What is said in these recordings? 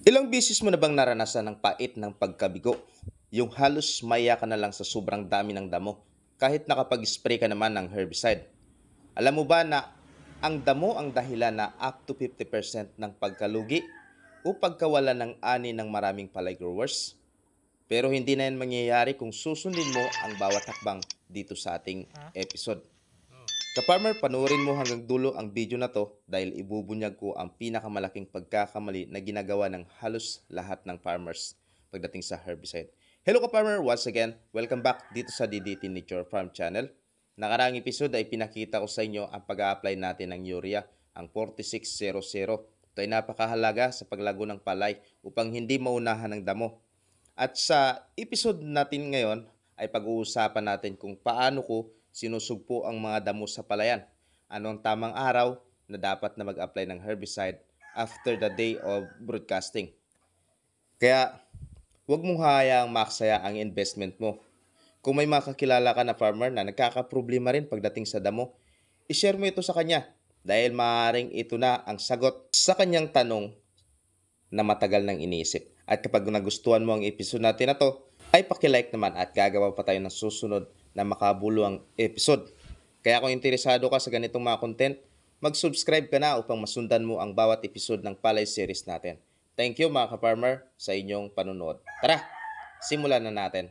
Ilang beses mo na bang naranasan ang pait ng pagkabigo? Yung halos maya ka na lang sa sobrang dami ng damo, kahit nakapag-spray ka naman ng herbicide. Alam mo ba na ang damo ang dahilan na up to 50% ng pagkalugi o pagkawala ng ani ng maraming palay growers? Pero hindi na yan mangyayari kung susundin mo ang bawat hakbang dito sa ating episode. Ka-farmer, panoorin mo hanggang dulo ang video na to dahil ibubunyag ko ang pinakamalaking pagkakamali na ginagawa ng halos lahat ng farmers pagdating sa herbicide. Hello ka-farmer! Once again, welcome back dito sa DDT Nature Farm Channel. Nakaraang episode ay pinakita ko sa inyo ang pag-a-apply natin ng urea, ang 4600. Ito ay napakahalaga sa paglago ng palay upang hindi maunahan ng damo. At sa episode natin ngayon ay pag-uusapan natin kung paano ko sinusugpo ang mga damo sa palayan. Ano ang tamang araw na dapat na mag-apply ng herbicide after the day of broadcasting. Kaya huwag mong hayaang maksaya ang investment mo. Kung may makakilala ka na farmer na nagkakaproblema rin pagdating sa damo, ishare mo ito sa kanya dahil maaaring ito na ang sagot sa kanyang tanong na matagal nang iniisip. At kapag nagustuhan mo ang episode natin na to, ay pakilike naman at gagawa pa tayo ng susunod na makabuluhang episode. Kaya kung interesado ka sa ganitong mga content, mag-subscribe ka na upang masundan mo ang bawat episode ng Palay series natin. Thank you mga ka-farmer sa inyong panunood. Tara, simulan na natin.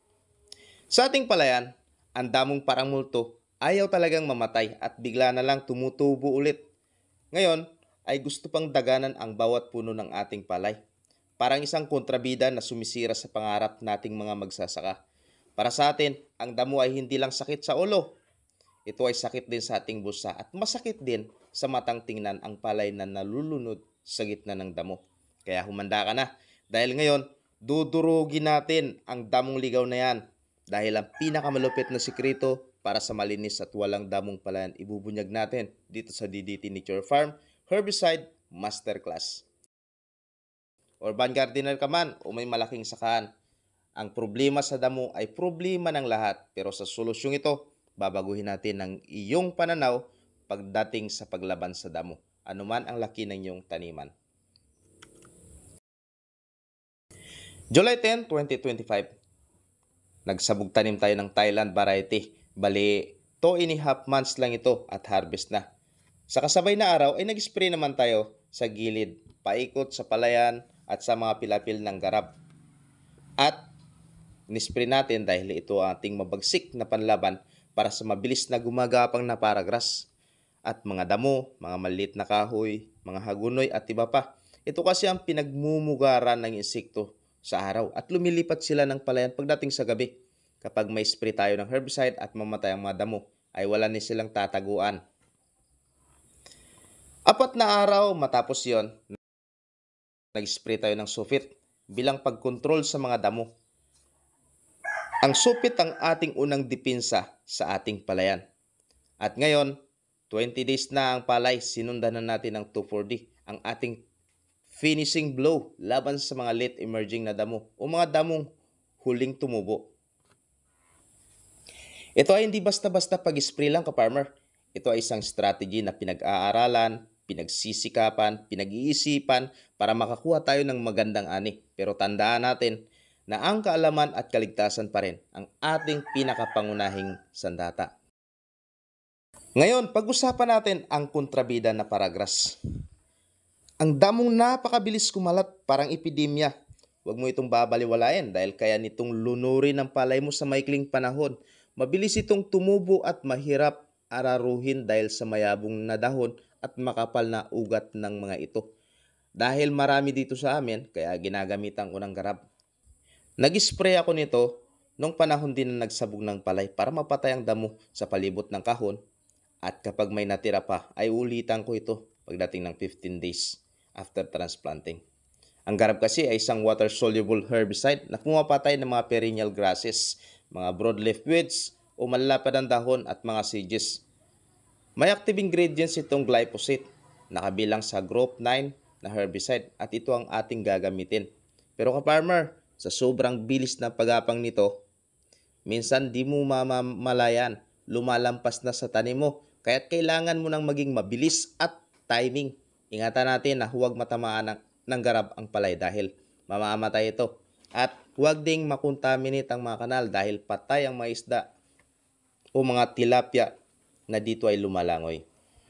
Sa ating palayan, ang damong parang multo ayaw talagang mamatay at bigla na lang tumutubo ulit. Ngayon ay gusto pang daganan ang bawat puno ng ating palay. Parang isang kontrabida na sumisira sa pangarap nating mga magsasaka. Para sa atin, ang damo ay hindi lang sakit sa ulo. Ito ay sakit din sa ating busa at masakit din sa matang tingnan ang palay na nalulunod sa gitna ng damo. Kaya humanda ka na dahil ngayon dudurugin natin ang damong ligaw na yan dahil ang pinakamalupit na sikreto para sa malinis at walang damong palayan ibubunyag natin dito sa DDT Nature Farm Herbicide Masterclass. Urban gardener ka man o may malaking sakahan, ang problema sa damo ay problema ng lahat pero sa solusyong ito, babaguhin natin ang iyong pananaw pagdating sa paglaban sa damo, anuman ang laki ng iyong taniman. July 10, 2025, nagsabog tanim tayo ng Thailand variety. Bali, 2.5 months lang ito at harvest na. Sa kasabay na araw ay nag-spray naman tayo sa gilid, paikot sa palayan at sa mga pilapil ng garab. At nispray natin dahil ito ang ating mabagsik na panlaban para sa mabilis na gumagapang na paragrass at mga damo, mga maliit na kahoy, mga hagunoy at iba pa. Ito kasi ang pinagmumugaran ng insekto sa araw at lumilipat sila ng palayan pagdating sa gabi. Kapag may spray tayo ng herbicide at mamatay ang mga damo, ay wala ni silang tataguan. 4 na araw matapos yon, nag-spray tayo ng sulfite bilang pagkontrol sa mga damo. Ang supit ang ating unang depensa sa ating palayan. At ngayon, 20 days na ang palay, sinundan na natin ng 2,4-D, ang ating finishing blow laban sa mga late emerging na damo o mga damong huling tumubo. Ito ay hindi basta-basta pag-spray lang ka-farmer. Ito ay isang strategy na pinag-aaralan, pinagsisikapan, pinag-iisipan para makakuha tayo ng magandang ani. Pero tandaan natin na ang kaalaman at kaligtasan pa rin ang ating pinakapangunahing sandata. Ngayon, pag-usapan natin ang kontrabida na paragrass. Ang damong napakabilis kumalat, parang epidemya. Huwag mo itong babaliwalain dahil kaya nitong lunurin ang palay mo sa maikling panahon. Mabilis itong tumubo at mahirap araruhin dahil sa mayabong na dahon at makapal na ugat ng mga ito. Dahil marami dito sa amin, kaya ginagamitan ko ng garab. Nag-spray ako nito nung panahon din na nagsabog ng palay para mapatay ang damo sa palibot ng kahon. At kapag may natira pa, ay ulitan ko ito pagdating ng 15 days after transplanting. Ang garab kasi ay isang water-soluble herbicide na pumapatay ng mga perennial grasses, mga broadleaf weeds o malalapad ang dahon at mga sedges. May active ingredients itong glyphosate, nakabilang sa Group 9 na herbicide at ito ang ating gagamitin. Pero ka-farmer, sa sobrang bilis na pagapang nito, minsan di mo mamamalayan, lumalampas na sa tanim mo. Kaya't kailangan mo nang maging mabilis at timing. Ingatan natin na huwag matamaan ng ng garab ang palay dahil mamamatay ito. At huwag ding makontaminate ang mga kanal dahil patay ang mga isda o mga tilapia na dito ay lumalangoy.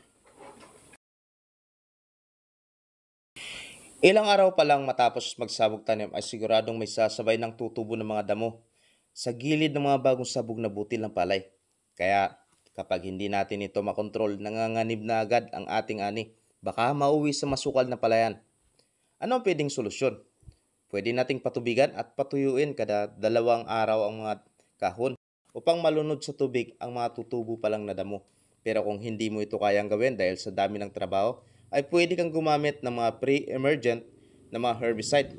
Ilang araw pa lang matapos magsabog tanim ay siguradong may sasabay ng tutubo ng mga damo sa gilid ng mga bagong sabog na butil ng palay. Kaya kapag hindi natin ito makontrol, nanganganib na agad ang ating ani. Baka mauwi sa masukal na palayan. Ano ang pwedeng solusyon? Pwede nating patubigan at patuyuin kada 2 araw ang mga kahon upang malunod sa tubig ang mga tutubo pa lang na damo. Pero kung hindi mo ito kayang gawin dahil sa dami ng trabaho, ay pwede kang gumamit ng mga pre-emergent na mga herbicide.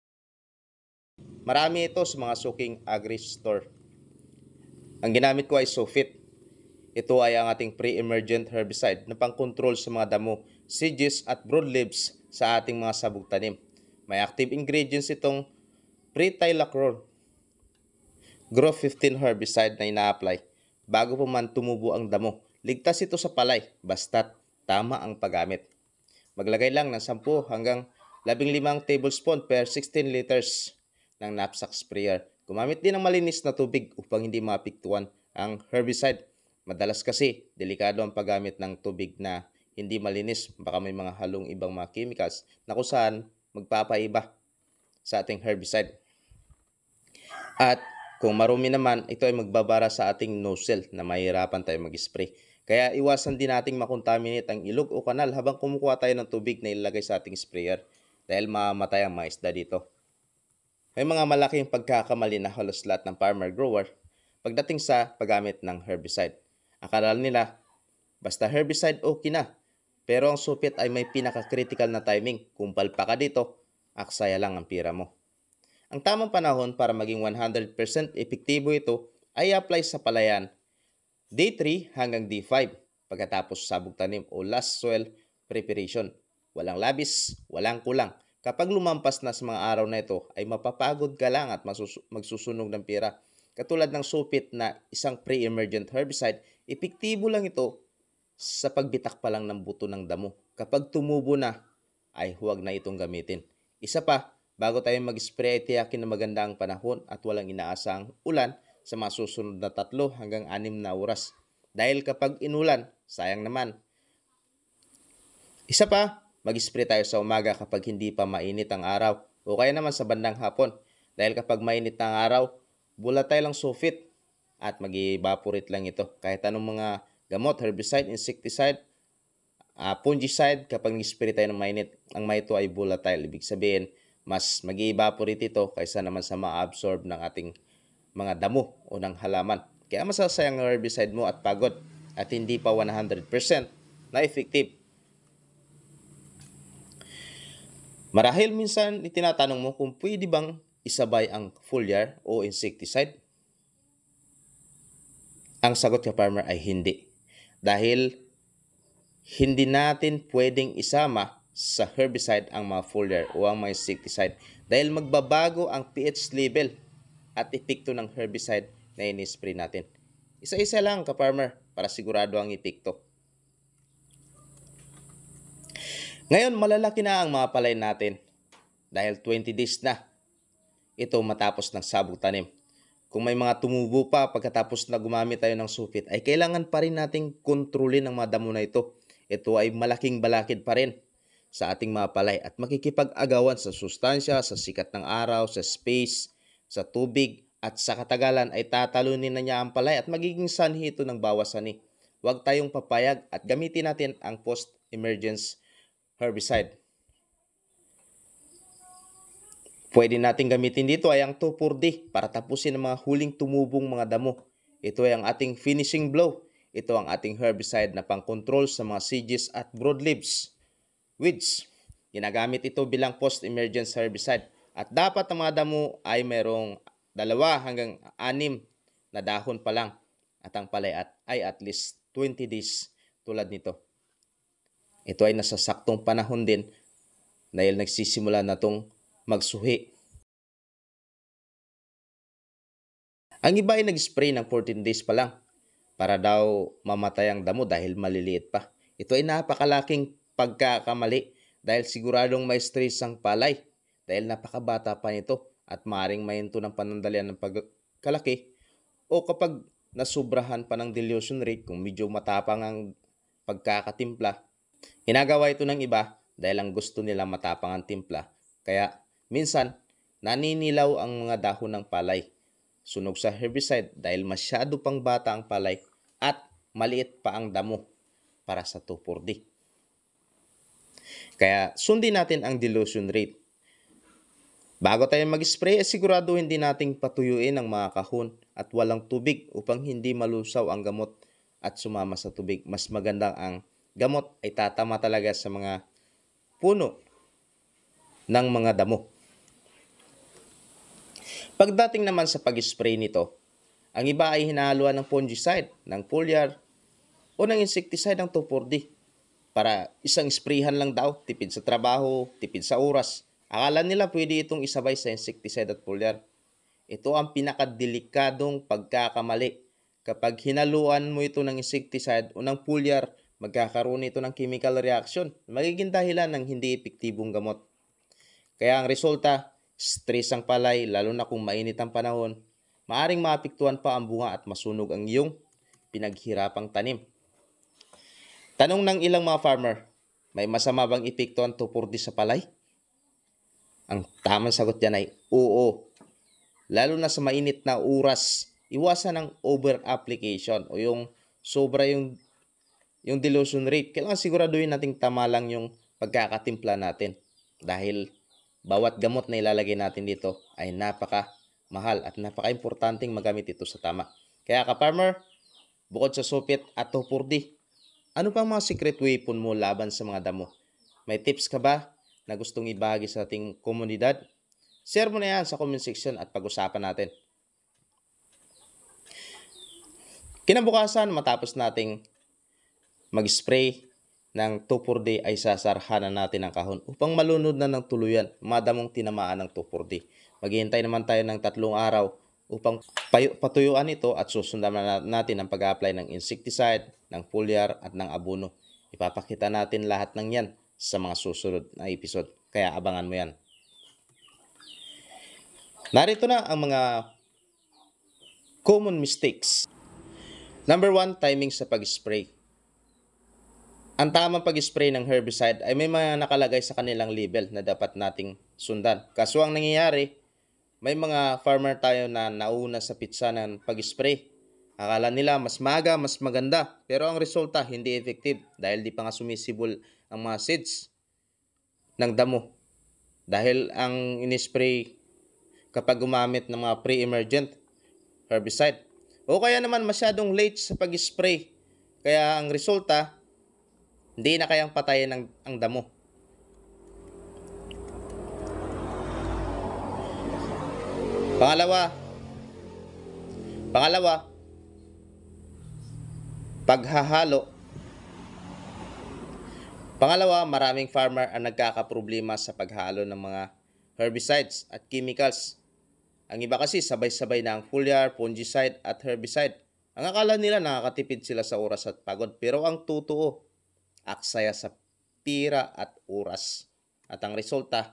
Marami ito sa mga suking agri-store. Ang ginamit ko ay Sofit. Ito ay ang ating pre-emergent herbicide na pangkontrol sa mga damo, sedges at broadleaves sa ating mga sabog tanim. May active ingredients itong pre-thylacolor Growth 15 herbicide na ina-apply bago pa man tumubo ang damo. Ligtas ito sa palay basta't tama ang paggamit. Maglagay lang ng 10 hanggang 15 tablespoon per 16 liters ng knapsack sprayer. Gumamit din ng malinis na tubig upang hindi mapiktuan ang herbicide. Madalas kasi, delikado ang paggamit ng tubig na hindi malinis. Baka may mga halong ibang mga chemicals na kung saan magpapaiba sa ating herbicide. At kung marumi naman, ito ay magbabara sa ating nozzle na mahirapan tayo mag-spray. Kaya iwasan din nating makontaminate ang ilog o kanal habang kumukuha tayo ng tubig na ilalagay sa ating sprayer dahil mamamatay ang mga isda dito. May mga malaking pagkakamali na halos lahat ng farmer grower pagdating sa paggamit ng herbicide. Akala nila, basta herbicide okay na. Pero ang supit ay may pinaka-critical na timing. Kung palpa ka dito, aksaya lang ang pira mo. Ang tamang panahon para maging 100% epektibo ito ay apply sa palayan Day 3 hanggang Day 5 pagkatapos sabog tanim o last soil preparation. Walang labis, walang kulang. Kapag lumampas na sa mga araw na ito ay mapapagod ka lang at magsusunog ng pira. Katulad ng supit na isang pre-emergent herbicide, epektibo lang ito sa pagbitak pa lang ng buto ng damo. Kapag tumubo na, ay huwag na itong gamitin. Isa pa, bago tayo mag-spray ay tiyakin na maganda ang panahon at walang inaasang ulan sa mga susunod na 3 hanggang 6 na oras. Dahil kapag inulan, sayang naman. Isa pa, mag-spray tayo sa umaga kapag hindi pa mainit ang araw o kaya naman sa bandang hapon. Dahil kapag mainit na ang araw, bulatay lang Sofit at mag-evaporate lang ito. Kahit anong mga gamot, herbicide, insecticide, fungicide, kapag nag-spray tayo ng mainit, ang mga ito ay volatile. Ibig sabihin, mas mag-evaporate ito kaysa naman sa ma-absorb ng ating mga damo o ng halaman. Kaya masasayang ang herbicide mo at pagod at hindi pa 100% na effective. Marahil minsan itinatanong mo kung pwede bang isabay ang foliar o insecticide. Ang sagot ka farmer ay hindi. Dahil hindi natin pwedeng isama sa herbicide ang mga foliar o ang mga insecticide dahil magbabago ang pH level at epekto ng herbicide na ini-spray natin. Isa-isa lang ka-farmer para sigurado ang epekto. Ngayon, malalaki na ang mga palay natin dahil 20 days na ito matapos ng sabog tanim. Kung may mga tumubo pa pagkatapos na gumamit tayo ng supit, ay kailangan pa rin nating kontrolin ang mga damo na ito. Ito ay malaking balakid pa rin sa ating mga palay at makikipag-agawan sa sustansya, sa sikat ng araw, sa space, sa tubig at sa katagalan ay tatalunin na niya ang palay at magiging sanhi ito ng bawas ani. Huwag tayong papayag at gamitin natin ang post-emergence herbicide. Pwede natin gamitin dito ay ang 2,4-D para tapusin ang mga huling tumubong mga damo. Ito ay ang ating finishing blow. Ito ang ating herbicide na pang-control sa mga sedges at broadleaves. Weeds. Ginagamit ito bilang post-emergence herbicide. At dapat ang mga damo ay merong 2 hanggang 6 na dahon pa lang. At ang palay ay at least 20 days tulad nito. Ito ay nasa saktong panahon din dahil nagsisimula na itong magsuhi. Ang iba ay nag-spray ng 14 days pa lang para daw mamatay ang damo dahil maliliit pa. Ito ay napakalaking pagkakamali dahil siguradong may stress ang palay dahil napakabata pa nito at maaaring mahinto ng panandalian ng pagkalaki o kapag nasubrahan pa ng dilution rate kung medyo matapang ang pagkakatimpla. Ginagawa ito ng iba dahil ang gusto nila matapang ang timpla. Kaya minsan naninilaw ang mga dahon ng palay. Sunog sa herbicide dahil masyado pang bata ang palay at maliit pa ang damo para sa 2,4-D. Kaya sundin natin ang dilution rate. Bago tayo mag-spray, sigurado hindi nating patuyuin ang mga kahon at walang tubig upang hindi malusaw ang gamot at sumama sa tubig. Mas magandang ang gamot ay tatama talaga sa mga puno ng mga damo. Pagdating naman sa pag-spray nito, ang iba ay hinahaluan ng fungicide, ng foliar, o ng insecticide ng 2,4-D. Para isang sprayhan lang daw, tipid sa trabaho, tipid sa oras. Akala nila pwede itong isabay sa insecticide at foliar. Ito ang pinakadelikadong pagkakamali. Kapag hinaluan mo ito ng insecticide o ng foliar, magkakaroon ito ng chemical reaction. Magiging dahilan ng hindi epektibong gamot. Kaya ang resulta, stress ang palay, lalo na kung mainit ang panahon. Maaring maapektuhan pa ang bunga at masunog ang iyong pinaghirapang tanim. Tanong ng ilang mga farmer, may masama bang epekto ang 2,4-D sa palay? Ang tamang sagot dyan ay oo. Lalo na sa mainit na oras, iwasan ang over-application o yung sobra yung dilution rate. Kailangan siguraduhin nating tama lang yung pagkakatimpla natin. Dahil bawat gamot na ilalagay natin dito ay napaka-mahal at napaka-importanting magamit ito sa tama. Kaya ka-farmer, bukod sa supit at 2,4-D, ano pang mga secret weapon mo laban sa mga damo? May tips ka ba na gustong ibahagi sa ating komunidad? Share mo na yan sa comment section at pag-usapan natin. Kinabukasan, matapos nating mag-spray ng 2,4-D ay sasarhanan natin ang kahon upang malunod na ng tuluyan mga damong tinamaan ng 2,4-D. Maghihintay naman tayo ng 3 araw upang patuyuan ito at susundan natin ang pag-apply ng insecticide, ng foliar at ng abono. Ipapakita natin lahat ng yan sa mga susunod na episode. Kaya abangan mo yan. Narito na ang mga common mistakes. Number 1, timing sa pag-spray. Ang tamang pag-spray ng herbicide ay may mga nakalagay sa kanilang label na dapat nating sundan. Kaso ang nangyayari, may mga farmer tayo na nauna sa pitsa ng pag-spray. Akala nila mas maga, mas maganda. Pero ang resulta hindi effective dahil di pa nga sumisibol ang mga seeds ng damo. Dahil ang inispray kapag gumamit ng mga pre-emergent herbicide. O kaya naman masyadong late sa pag-spray. Kaya ang resulta, hindi na kayang patayin ang damo. Pangalawa, paghahalo. Maraming farmer ang nagkakaproblema sa paghalo ng mga herbicides at chemicals. Ang iba kasi sabay-sabay na ang foliar, fungicide at herbicide. Ang akala nila nakakatipid sila sa oras at pagod, pero ang totoo, aksaya sa pira at oras. At ang resulta,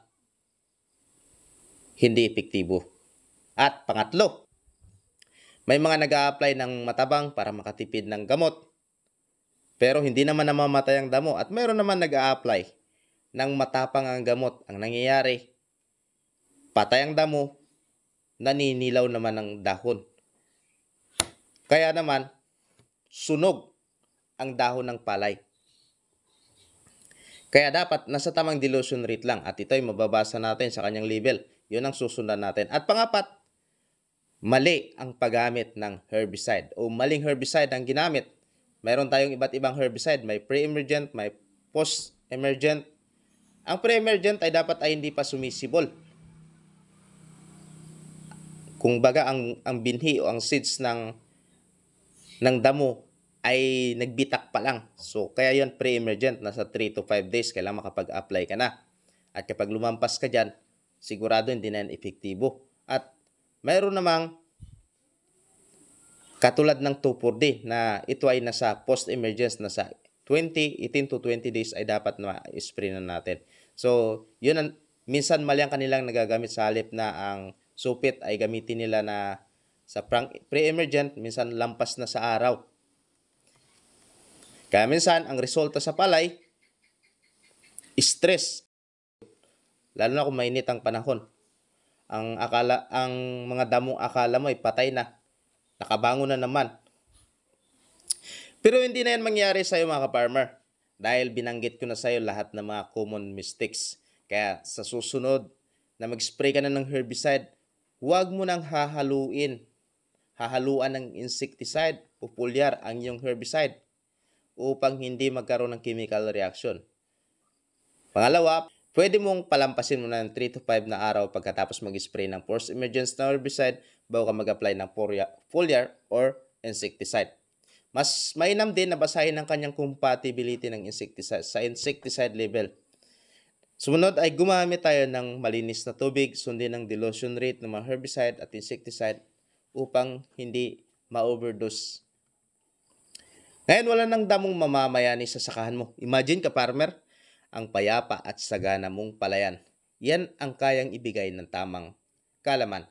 hindi epektibo. At pangatlo, may mga nag-a-apply ng matabang para makatipid ng gamot. Pero hindi naman namamatay ang damo. At mayroon naman nag-a-apply ng matapang ang gamot. Ang nangyayari, patay ang damo, naninilaw naman ang dahon. Kaya naman, sunog ang dahon ng palay. Kaya dapat nasa tamang dilution rate lang. At ito ay mababasa natin sa kanyang label. Yun ang susundan natin. At pangapat, mali ang paggamit ng herbicide o maling herbicide ang ginamit. Mayroon tayong iba't ibang herbicide. May pre-emergent, may post-emergent. Ang pre-emergent ay dapat ay hindi pa sumisibol. Kung baga ang binhi o ang seeds ng damo ay nagbitak pa lang. So kaya yun pre-emergent, nasa 3 to 5 days kailangan makapag-apply ka na. At kapag lumampas ka dyan, sigurado hindi na yan epektibo. At mayroon namang katulad ng 2,4-D na ito ay nasa post-emergence, nasa 18 to 20 days ay dapat na spray na natin. So, yun ang minsan mali ang kanilang nagagamit sa halip na ang supit ay gamitin nila na sa pre-emergent, minsan lampas na sa araw. Kaya minsan, ang resulta sa palay, stress. Lalo na kung mainit ang panahon. Ang mga damong akala mo ay patay na. Nakabangon na naman. Pero hindi na yan mangyari sa iyo mga ka-farmer. Dahil binanggit ko na sa iyo lahat ng mga common mistakes. Kaya sa susunod na mag-spray ka na ng herbicide, huwag mo nang hahaluan ng insecticide o foliar ang iyong herbicide upang hindi magkaroon ng chemical reaction. Pangalawa, pwede mong palampasin mo ng 3 to 5 na araw pagkatapos mag-spray ng force emergence na herbicide bago ka mag-apply ng foliar or insecticide. Mas mainam din na basahin ang kanyang compatibility ng insecticide sa insecticide level. Sumunod ay gumamit tayo ng malinis na tubig, sundin ang dilution rate ng mga herbicide at insecticide upang hindi ma-overdose. Ngayon, wala nang damong mamamayani sa sakahan mo. Imagine ka, farmer, ang payapa at sagana mong palayan. Yan ang kayang ibigay ng tamang kalaman.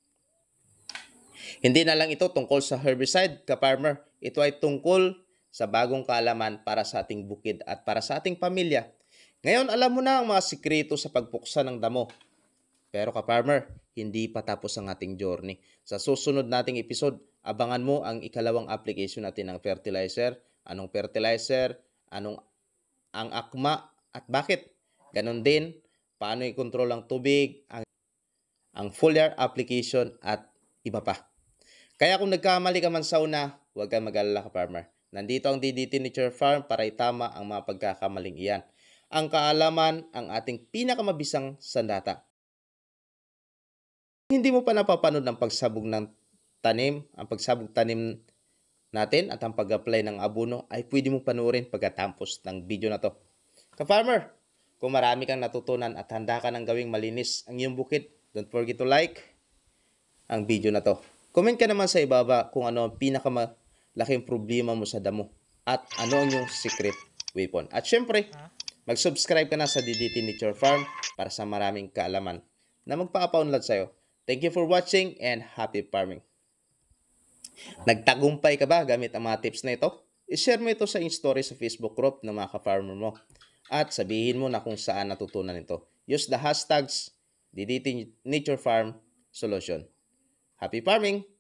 Hindi na lang ito tungkol sa herbicide, ka-farmer. Ito ay tungkol sa bagong kaalaman para sa ating bukid at para sa ating pamilya. Ngayon, alam mo na ang mga sikreto sa pagpuksa ng damo. Pero ka-farmer, hindi pa tapos ang ating journey. Sa susunod nating episode, abangan mo ang ikalawang application natin ng fertilizer. Anong fertilizer, ang akma at bakit. Ganon din, paano i-control ang tubig, ang foliar application at iba pa. Kaya kung nagkamali ka man sa una, huwag kang mag-alala ka-farmer. Nandito ang DDT Nature Farm para itama ang mga pagkakamaling iyan. Ang kaalaman ang ating pinakamabisang sandata. Hindi mo pa napapanood ang pagsabog ng tanim, ang pagsabog tanim natin at ang pag-apply ng abono ay pwede mong panoorin pagkatapos ng video na to. Ka-farmer, kung marami kang natutunan at handa ka ng gawing malinis ang iyong bukid, don't forget to like ang video na to. Comment ka naman sa ibaba kung ano ang pinakamalaking problema mo sa damo at ano ang iyong secret weapon. At syempre, mag-subscribe ka na sa DDT Nature Farm para sa maraming kaalaman na magpapa-unlad sa'yo. Thank you for watching and happy farming. Nagtagumpay ka ba gamit ang mga tips na ito? I-share mo ito sa story sa Facebook group ng mga ka-farmer mo. At sabihin mo na kung saan natutunan ito. Use the hashtags DDT Nature Farm Solution. Happy farming!